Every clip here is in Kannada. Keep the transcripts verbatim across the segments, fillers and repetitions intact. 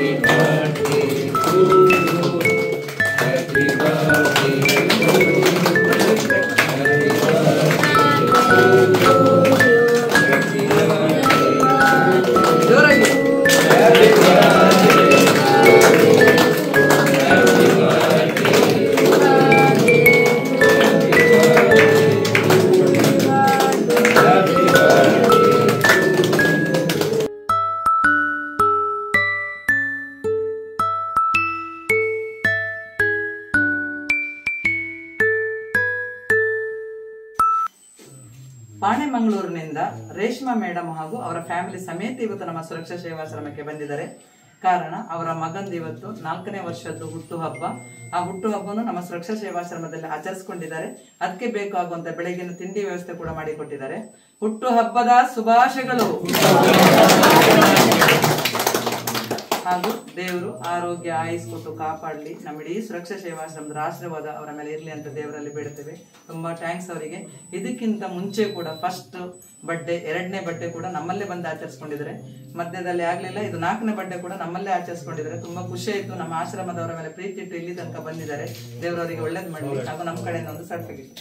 ಪಾಣೆಮಂಗಳೂರಿನಿಂದ ರೇಷ್ಮಾ ಮೇಡಮ್ ಹಾಗೂ ಅವರ ಫ್ಯಾಮಿಲಿ ಸಮೇತ ಇವತ್ತು ನಮ್ಮ ಸುರಕ್ಷಾ ಸೇವಾಶ್ರಮಕ್ಕೆ ಬಂದಿದ್ದಾರೆ. ಕಾರಣ ಅವರ ಮಗಂದು ಇವತ್ತು ನಾಲ್ಕನೇ ವರ್ಷದ್ದು ಹುಟ್ಟು ಹಬ್ಬ. ಆ ಹುಟ್ಟು ಹಬ್ಬನು ನಮ್ಮ ಸುರಕ್ಷಾ ಸೇವಾಶ್ರಮದಲ್ಲಿ ಆಚರಿಸಿಕೊಂಡಿದ್ದಾರೆ. ಅದಕ್ಕೆ ಬೇಕಾಗುವಂತ ಬೆಳಗಿನ ತಿಂಡಿ ವ್ಯವಸ್ಥೆ ಕೂಡ ಮಾಡಿಕೊಟ್ಟಿದ್ದಾರೆ. ಹುಟ್ಟು ಹಬ್ಬದ ಶುಭಾಶಯಗಳು ಹಾಗೂ ದೇವರು ಆರೋಗ್ಯ ಆಯುಸ್ ಕೊಟ್ಟು ಕಾಪಾಡಲಿ. ನಮ್ಮ ಇಡೀ ಸುರಕ್ಷಾ ಸೇವಾಶ್ರಮದ ಆಶೀರ್ವಾದ ಅವರ ಮೇಲೆ ಇರಲಿ ಅಂತ ದೇವರಲ್ಲಿ ಬೇಡುತ್ತೇವೆ. ತುಂಬಾ ಥ್ಯಾಂಕ್ಸ್ ಅವರಿಗೆ. ಇದಕ್ಕಿಂತ ಮುಂಚೆ ಕೂಡ ಫಸ್ಟ್ ಬರ್ಡೇ, ಎರಡನೇ ಬರ್ಡೇ ಕೂಡ ನಮ್ಮಲ್ಲೇ ಬಂದು ಆಚರಿಸ್ಕೊಂಡಿದ್ದಾರೆ. ಮಧ್ಯದಲ್ಲಿ ಆಗ್ಲಿಲ್ಲ, ಇದು ನಾಲ್ಕನೇ ಬರ್ಡೇ ಕೂಡ ನಮ್ಮಲ್ಲೇ ಆಚರಿಸ್ಕೊಂಡಿದ್ದಾರೆ. ತುಂಬಾ ಖುಷಿ ಆಯ್ತು. ನಮ್ಮ ಆಶ್ರಮದವರ ಮೇಲೆ ಪ್ರೀತಿ ಇಟ್ಟು ಇಲ್ಲಿ ತನಕ ಬಂದಿದ್ದಾರೆ. ದೇವರವರಿಗೆ ಒಳ್ಳೇದು ಮಾಡಲಿ. ಹಾಗೂ ನಮ್ಮ ಕಡೆಯಿಂದ ಒಂದು ಸರ್ಟಿಫಿಕೇಟ್.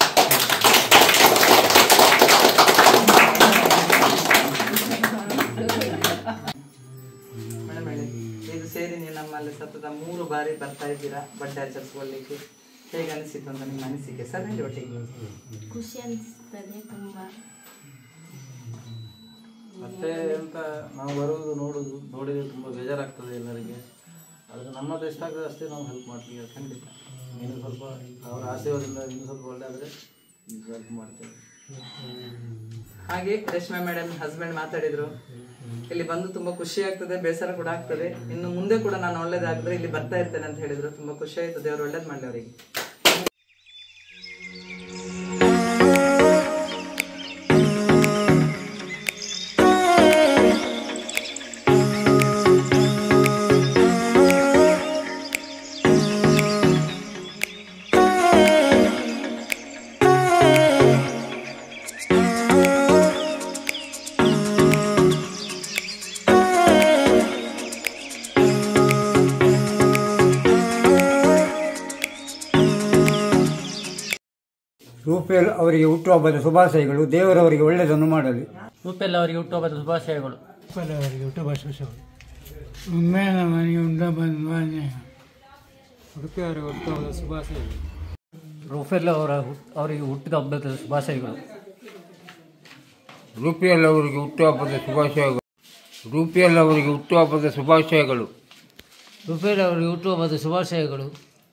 ಇದು ಸೇರಿ ನೀವು ನಮ್ಮಲ್ಲಿ ಸತತ ಮೂರು ಬಾರಿ ಬರ್ತಾ ಇದ್ದೀರಾ ಬರ್ಡೇ ಆಚರಿಸ್ಕೊಳ್ಳಿಕ್ಕೆ. ಹೇಗೆ ಅನಿಸಿತು ಅಂತ ನಿಮ್ಮ ಅನಿಸಿಕೆ ಸರ್? ಹೇಳಿ ಒಟ್ಟಿಗೆ. ಖುಷಿ ಅನಿಸ್ತದೆ ತುಂಬಾ. ಮತ್ತೆ ಅಂತ ನಾವು ಬರುವುದು ನೋಡುದು ನೋಡಿದ್ರೆ ತುಂಬ ಬೇಜಾರಾಗ್ತದೆ ಎಲ್ಲರಿಗೆ. ಅದಕ್ಕೆ ನಮ್ಮದು ಎಷ್ಟಾಗ್ತದೆ ಅಷ್ಟೇ ನಾವು ಹೆಲ್ಪ್ ಮಾಡ್ತೀವಿ. ಖಂಡಿತ ಇನ್ನು ಸ್ವಲ್ಪ ಅವರ ಆಶೀರ್ವಾದದಿಂದ ಇನ್ನು ಸ್ವಲ್ಪ ಒಳ್ಳೆ ಆದರೆ ಹೆಲ್ಪ್ ಮಾಡ್ತೇವೆ. ಹಾಗೆ ರೇಷ್ಮಾ ಮೇಡಮ್ ಹಸ್ಬೆಂಡ್ ಮಾತಾಡಿದ್ರು, ಇಲ್ಲಿ ಬಂದು ತುಂಬಾ ಖುಷಿ ಆಗ್ತದೆ, ಬೇಸರ ಕೂಡ ಆಗ್ತದೆ. ಇನ್ನು ಮುಂದೆ ಕೂಡ ನಾನು ಒಳ್ಳೇದಾಗಿದ್ರೆ ಇಲ್ಲಿ ಬರ್ತಾ ಇರ್ತೇನೆ ಅಂತ ಹೇಳಿದ್ರು. ತುಂಬಾ ಖುಷಿ ಆಯ್ತು. ದೇವರು ಒಳ್ಳೇದು ಮಾಡಲಿ ಅವರಿಗೆ. ರೂಪೇಲ್ ಅವರಿಗೆ ಹುಟ್ಟುಹಬ್ಬದ ಶುಭಾಶಯಗಳು. ದೇವರವರಿಗೆ ಒಳ್ಳೆಯದನ್ನು ಮಾಡಲಿ. ರೂಪೇಲ್ ಅವರಿಗೆ ಹುಟ್ಟುಹಬ್ಬದ ಶುಭಾಶಯಗಳು. ರೂಪೇಲ್ ಅವರಿಗೆ ಹುಟ್ಟುಹಬ್ಬದ ಶುಭಾಶಯಗಳು. ಉಮ್ಮೇನ ಮನೆಗೆ ಉಂಡ ಬಂದ ಉಡುಪಿ ಅವರಿಗೆ ಹುಟ್ಟುಹಬ್ಬದ ಶುಭಾಶಯಗಳು. ರೂಪೇಲ್ ಅವರ ಅವರಿಗೆ ಹುಟ್ಟಿದ ಹಬ್ಬದ ಶುಭಾಶಯಗಳು. ರೂಪೇಲ್ ಅವರಿಗೆ ಹುಟ್ಟುಹಬ್ಬದ ಶುಭಾಶಯಗಳು. ರೂಪೇಲ್ ಅವರಿಗೆ ಹುಟ್ಟುಹಬ್ಬದ ಶುಭಾಶಯಗಳು. ರೂಪೇಲ್ ಅವರಿಗೆ ಹುಟ್ಟುಹಬ್ಬದ ಶುಭಾಶಯಗಳು.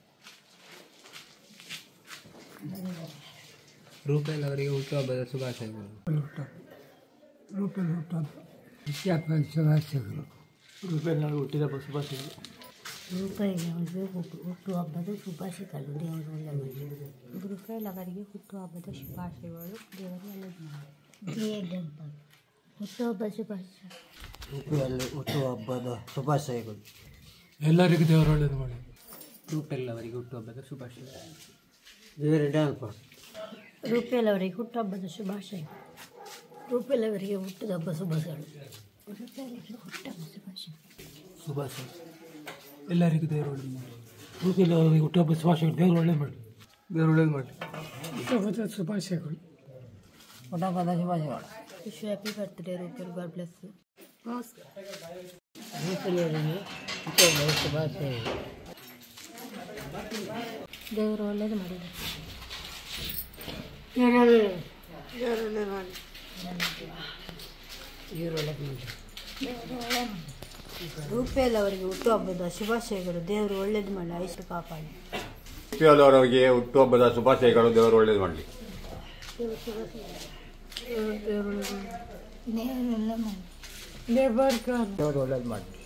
ರೂಪೇಲ್ ಅವರಿಗೆ ಹುಟ್ಟುಹಬ್ಬದ ಶುಭಾಶಯಗಳು. ರೂಪೇಲ್ ಹುಟ್ಟುಹಬ್ಬ ಹುಟ್ಟುಹಬ್ಬದ ಶುಭಾಶಯಗಳು. ರೂಪೇಲ್ ಅವರಿಗೆ ಹುಟ್ಟಿದ ಶುಭಾಶಯಗಳು. ರೂಪೇಲ್ ಅವರಿಗೆ ಹುಟ್ಟುಹಬ್ಬದ ಶುಭಾಶಯಗಳು. ದೇವರು ಒಳ್ಳೆಯದು ಮಾಡಲಿ. ರೂಪೇಲ್ ಅವರಿಗೆ ಹುಟ್ಟುಹಬ್ಬದ ಶುಭಾಶಯಗಳು. ದೇವರು ಒಳ್ಳೆಯದು ಮಾಡಲಿ. ಹುಟ್ಟುಹಬ್ಬದ ಶುಭಾಶಯ. ರೂಪೇಲ್ ಹುಟ್ಟುಹಬ್ಬದ ಶುಭಾಶಯಗಳು. ಎಲ್ಲರಿಗೂ ದೇವರು ಒಳ್ಳೆಯದು ಮಾಡಿ. ರೂಪೇಲ್ ಅವರಿಗೆ ಹುಟ್ಟುಹಬ್ಬದ ಶುಭಾಶಯಗಳು. ದೇವರ ಡ್ಯಾನ್ಸ್ ರೂಪೇಲ್ ಅವರಿಗೆ ಹುಟ್ಟುಹಬ್ಬದ ಶುಭಾಶಯ. ರೂಪೇಲ್ ಅವರಿಗೆ ಹುಟ್ಟಿದ ಹಬ್ಬ ಶುಭಾಶಯಗಳು. ಹುಟ್ಟುಹಬ್ಬ ಶುಭಾಶಯ. ಶುಭಾಶಯ ಎಲ್ಲರಿಗೂ ದೇವರು ಒಳ್ಳೆಯದು ಮಾಡಿ. ರೂಪೇಲ್ ಅವರಿಗೆ ಹುಟ್ಟುಹಬ್ಬ ಶುಭಾಶಯಗಳು. ದೇವರು ಒಳ್ಳೆಯದು ಮಾಡಿ. ದೇವರು ಒಳ್ಳೆಯದು ಮಾಡಿ. ಹುಟ್ಟುಹಬ್ಬದ ಶುಭಾಶಯಗಳು. ಹುಟ್ಟುಹಬ್ಬದ ಶುಭಾಶಯಗಳು. Wish happy birthday Rupel. God bless you. ನಮಸ್ಕಾರ. ರೂಪೇಲ್ ಅವರಿಗೆ ಹುಟ್ಟುಹಬ್ಬದ ಶುಭಾಶಯಗಳು. ದೇವರು ಒಳ್ಳೇದು ಮಾಡಿದ್ದಾರೆ. ರೂಪೇಲ್ ಅವರಿಗೆ ಹುಟ್ಟುಹಬ್ಬದ ಶುಭಾಶಯಗಳು. ದೇವರು ಒಳ್ಳೇದು ಮಾಡಲಿ. ಆಯುಷ್ಯ ಕಾಪಾಡಿ. ರೂಪೇಲ್ ಅವರಿಗೆ ಹುಟ್ಟುಹಬ್ಬದ ಶುಭಾಶಯಗಳು. ದೇವರು ಒಳ್ಳೇದು ಮಾಡಲಿ. ದೇವರು ಒಳ್ಳೇದು ಮಾಡಿ. ದೇವರು ಒಳ್ಳೇದು ಮಾಡಿ.